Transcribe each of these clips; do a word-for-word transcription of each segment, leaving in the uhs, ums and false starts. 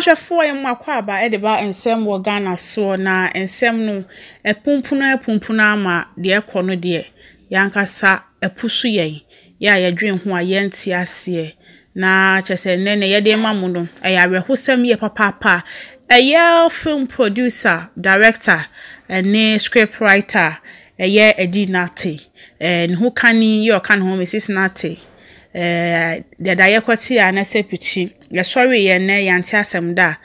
ahwefo yem akwa aba e de ba ensem wo Ghana so na ensem no epumpuna epumpuna ama de ekọ no de yankasa epusu yen ya yadwen ho a yenti ase na chese ne ne yede mamu no eya rehosem ye papa eya film producer director ene script writer eya Eddie Nartey eh ne ho kani ye kan ho Missus Nartey eh de da yekwati ya na sepichi ye sorry ye ne yanti asem da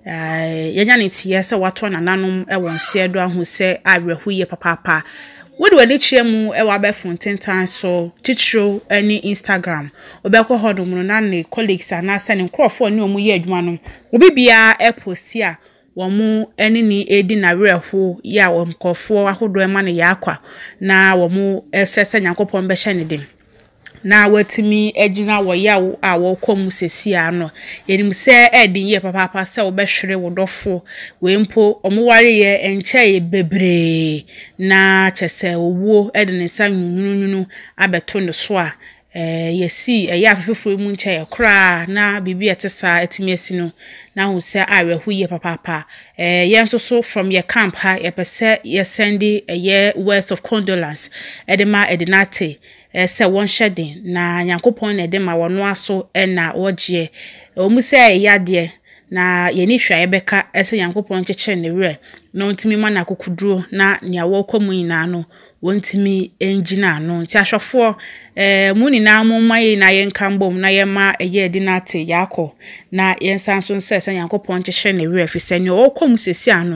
eh yenya ne tie se wato nananom e wonse do ahu se arehu ye papa wodi wani chiemu e wa be fontentan so titro any Instagram obekọ hodom no na ne colleagues ana se ne nkrofo ne omu ye adwuma no obi bia e posti a womu eni ni edi na reho ya womkofo ahodo e ma ne yakwa na womu esese nyankopon be hye ne dem na watimi ejina wo yawo a wo kom sesi ano yenim se edin ye papa se wo behwere wo dofo we mpo omuware ye enche ye bebre na chese owo edin nsa nyununu abeto no so a eh yesi eya afefefo mu nche ye kra na bibi etesa etimi esi no na hu se arehu ye papa eh yenso so from your camp ha ye pese ye sendi eye words of condolence edema edinate se won shedin na nyankopon na de ma wono aso na wogye omu se yade na yeni hwa yebeka ese nyankopon kyekye ne were na ontimi ma na kokuduro na nia wo kwamu ina no wontimi engina no nti ahwefo eh muni na mommaye na yenkambom na yema eye Edinate yakọ na yensanso nse ese nyankopon kyekye ne were fise ne okwamu sesi ano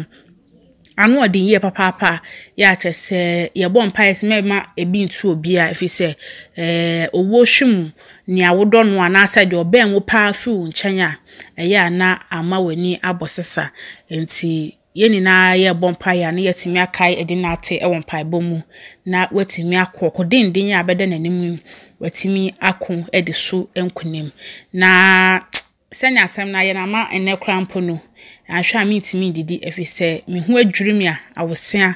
anu odin ye papa ya chese ye bo mpa ese mema ebi ntu obi a efise eh owo hwum ni awodo no anasa de oben wo pa fi nkyanya eya na ama wani abosesa enti yeni na ye bo mpa ya na yetimi akai Edinate e won mpa bomu na wetimi akọ kodindin ya bede nanim wetimi akọ ediso enkunim na senya asem na ye na ma ene krampo no ahwa mitimi didi efise me hu adwurimi a awosea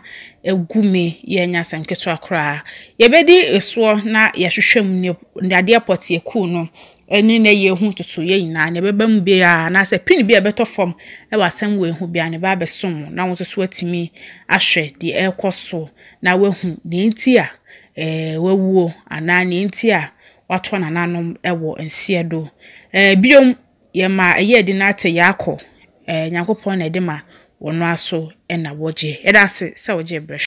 egume ye nya asem keto akra ye bedi eso na ye hwehwem ne ade apote eku no eni na ye hu tutu ye ina ne bebam bia na se pin bia beto form e wasem we hu bia ne ba besom na wo so atimi ahwe de ekoso na we hu ne nti a eh wawuo ana ne nti a wato nananom ewo ensiedo eh biom ye ma eye Edinate yakọ eh nyankopon na edema wono aso e na woje eda se se woje bresh